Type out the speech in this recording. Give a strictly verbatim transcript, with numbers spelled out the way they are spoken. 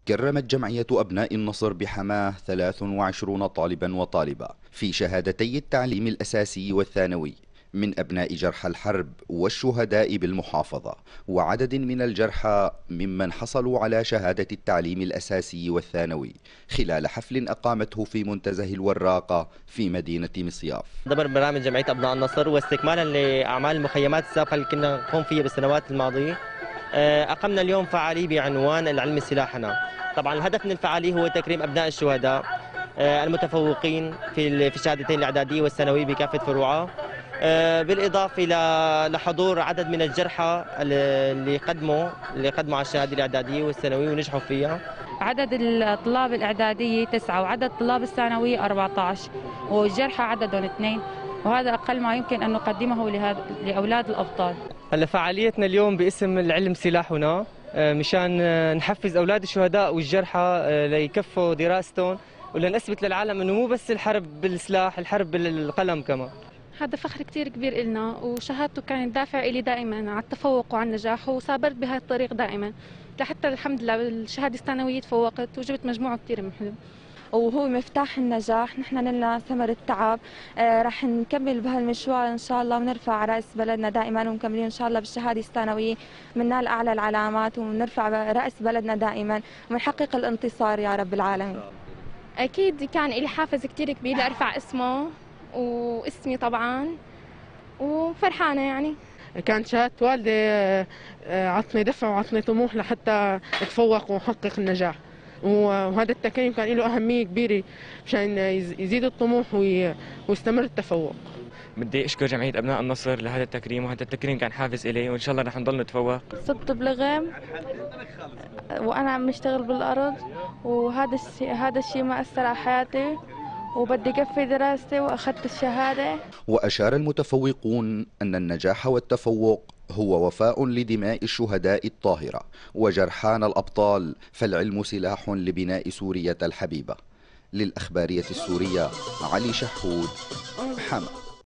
كرمت جمعية أبناء النصر بحماه ثلاث وعشرين طالبا وطالبة في شهادتي التعليم الأساسي والثانوي من أبناء جرحى الحرب والشهداء بالمحافظة، وعدد من الجرحى ممن حصلوا على شهادة التعليم الأساسي والثانوي خلال حفل أقامته في منتزه الوراقة في مدينة مصياف. ضمن برنامج جمعية أبناء النصر واستكمالا لأعمال المخيمات السابقة اللي كنا نقوم فيها بالسنوات الماضية، أقمنا اليوم فعالية بعنوان العلم سلاحنا. طبعا الهدف من الفعالية هو تكريم أبناء الشهداء المتفوقين في في الشهادتين الإعدادية والثانوية بكافة فروعها، بالإضافة لحضور عدد من الجرحى اللي قدموا اللي قدموا على الشهادة الإعدادية والثانوية ونجحوا فيها. عدد الطلاب الإعدادية تسعة وعدد طلاب الثانوية أربعة عشر والجرحى عددهم اثنين، وهذا أقل ما يمكن أن نقدمه لأولاد الأبطال. هلا فعاليتنا اليوم باسم العلم سلاحنا، مشان نحفز أولاد الشهداء والجرحى ليكفوا دراستهم ولنثبت للعالم أنه مو بس الحرب بالسلاح، الحرب بالقلم كمان. هذا فخر كتير كبير إلنا، وشهادته كانت دافع إلي دائما على التفوق وعلى النجاح، وصابرت بهذا الطريق دائما لحتى الحمد لله بالشهادة الثانوية تفوقت وجبت مجموع كتير حلو. وهو مفتاح النجاح، نحن نلنا ثمر التعب. آه رح نكمل بهالمشوار ان شاء الله ونرفع راس بلدنا دائما، ومكملين ان شاء الله بالشهاده الثانويه بننال اعلى العلامات ونرفع راس بلدنا دائما ونحقق الانتصار يا رب العالمين. اكيد كان لي حافز كثير كبير لارفع اسمه واسمي طبعا، وفرحانه يعني. كانت شهاده والدي عطني دفع وعطني طموح لحتى اتفوق واحقق النجاح، وهذا التكريم كان له أهمية كبيرة مشان يزيد الطموح ويستمر التفوق. بدي أشكر جمعية أبناء النصر لهذا التكريم، وهذا التكريم كان حافز إلي، وإن شاء الله رح نضل نتفوق. صرت بلغم وأنا عم بشتغل بالأرض، وهذا الشيء هذا الشيء ما أثر على حياتي، وبدي كفي دراستي وأخذت الشهادة. وأشار المتفوقون أن النجاح والتفوق هو وفاء لدماء الشهداء الطاهرة وجرحانا الأبطال، فالعلم سلاح لبناء سورية الحبيبة. للأخبارية السورية علي شحود، حما.